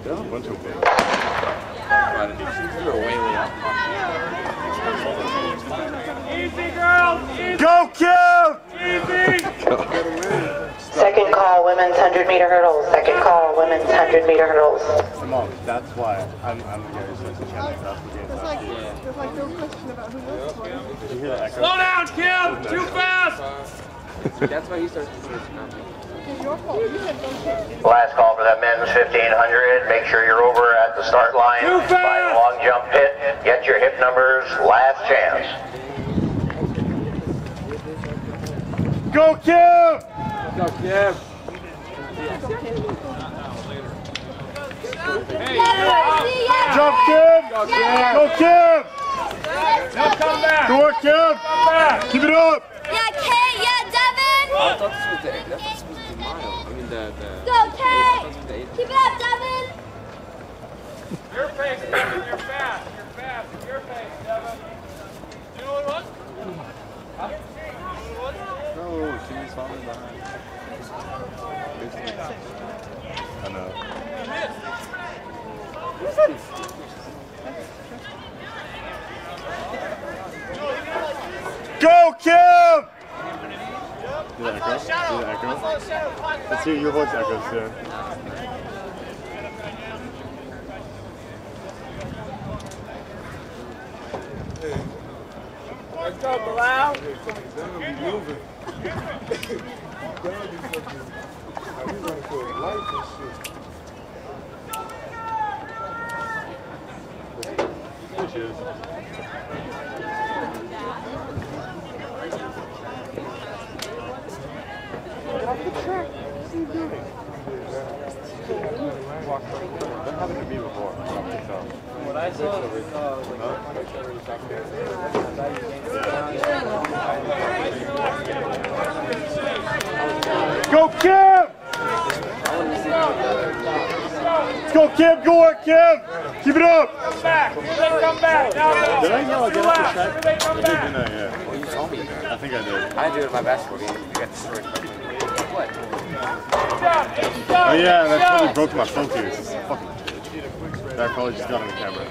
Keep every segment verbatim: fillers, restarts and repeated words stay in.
There's a bunch of big. You're way, way out. Easy, girls! Easy! Go, Kim! Easy! Second call, women's one hundred meter hurdles. Second call, women's one hundred meter hurdles. Simone, that's why I'm, I'm the guy who's going to challenge. That's the game. There's like, there's like no question about who knows what. Did you hear the echo? Slow down, Kim! Too fast! That's why he starts to say it's not me. It's your fault. You said don't check. Last call for that men's fifteen hundred. Make sure you're over at the start line Too fast! by the long jump pit. Get your hip numbers. Last chance. Go, Kim! Go, Kim! Jump, Kim! Go, Kim! Go, Kim! Now come back! Go on, Kim! Come back! Keep it up! Yeah, Kate, yeah, Devin! I thought this was the, I thought this was the mile. I mean, the, the... Go, Kate! Keep it up, Devin! Your pace, Devin, you're fast. You're fast. Your pace, Devin. You know what it was? Huh? No, she was falling behind. I know. Go, Kim! Do the echo? Do the echo? Let's hear your voice echoes, yeah. Let's go, Bilal. There she is. That happened to me before. What I saw was, Go, Kim! Let's go, Kim! Go on, Kim! Keep it up! Come back. Here they come back. Now go. Did I yell again at the Here they come I did, back. didn't I? Yeah. well, you told me that. I think I did. I do it in my basketball game. You got destroyed. What? Good job. Good job. Oh yeah, Good that job. probably broke my phone case. It's a fucking bitch. That probably just got on the camera.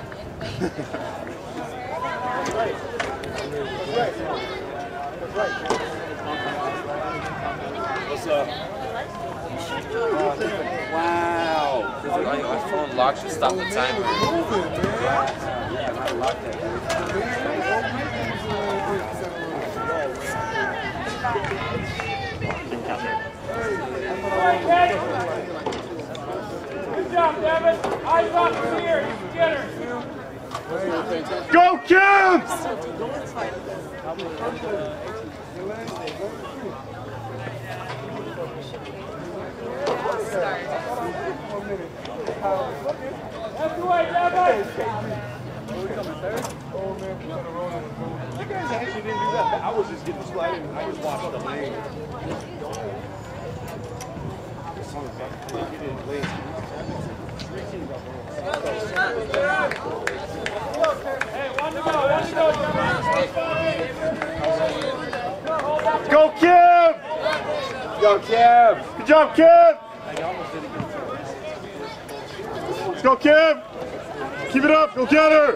What's up? Wow. My phone locks to stop the timer. Good job, Devin. Eyes up here. You can get her. Go, Kim! That's the way, Devin. You guys actually didn't do that. I was just getting sliding. I just watched the lane. Hey, one to go. One to go, Devin. Go, Kim! Go, Kim! Good job, Kim! Let's go, Kim! Keep it up! Go get her!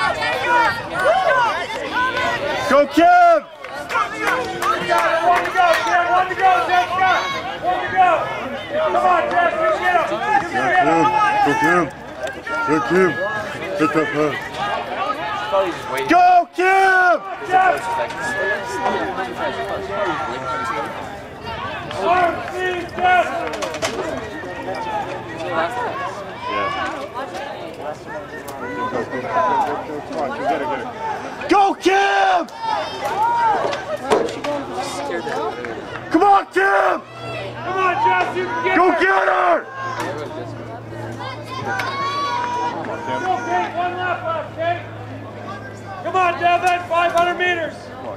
Go, Kim! One to go, Kim. One to go, Jessica. One to go. Come on, Jess. You get him. You Go, get him. Kim! Go, Kim! Pick up her. Probably just waiting. Go, Kim! Jess. Like, Arm, speed, Jess. Yeah. Come on, Kim, get her, get her. Go, Kim! Come on, Kim! Come on, Jess. You can get Go her. get her! Go, Kate. One lap left, Kate. Come on, Devin. five hundred meters.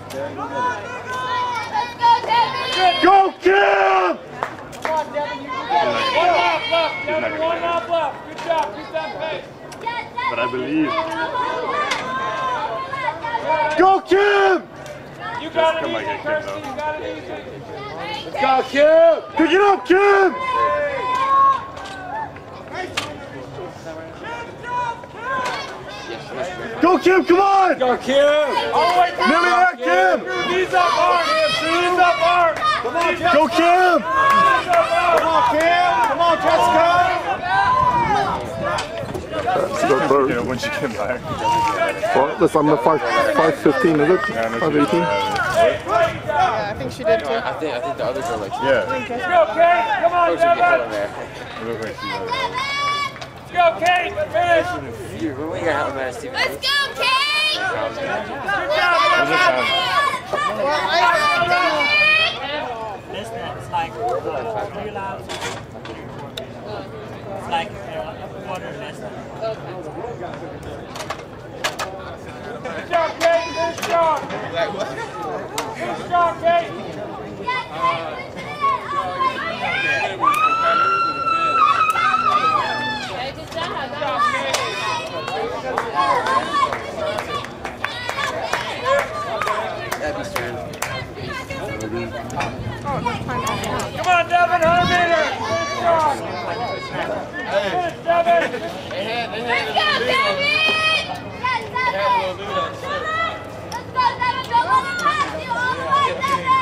Let's go, Devin! Good. Go, Kim! Come on, Devin. You can get it. One lap left, Devin. One lap left. Good job. Keep that pace. But I believe. Go, Kim! You got it Come on, easy, get Kim, Kirsty. though. You got it easy. Let's go, Kim! Pick it up, Kim! Go, Kim, come on! Go, Kim! All the way through! Nearly there, Kim! Knees up hard! Knees up hard! Come on, Jessica! Go, Kim! Come on, Kim! Come on, Jessica! Let's go third. Yeah, when she came back. Well, that's on the five, five fifteen, is it? five eighteen? Yeah, I think she did too. I think I think the others are like. Yeah. Let's go, Kate! Come on, Coach would get hell in Devin! there. It looked like she was. Let's go, Kate! Finish! You when we got hell in there, Steve. Let's go, Kate! Good job, Where's the time? This is like uh, three laps. It's like uh, quarter distance. Good job, Kate! Good job! Good job, Kate! Abby's turn. Come on, Devin, one hundred meters! Good job! Finish, Devin! Let's go, David! Yes, David! Let's go, David! Don't let him pass you all the way, David!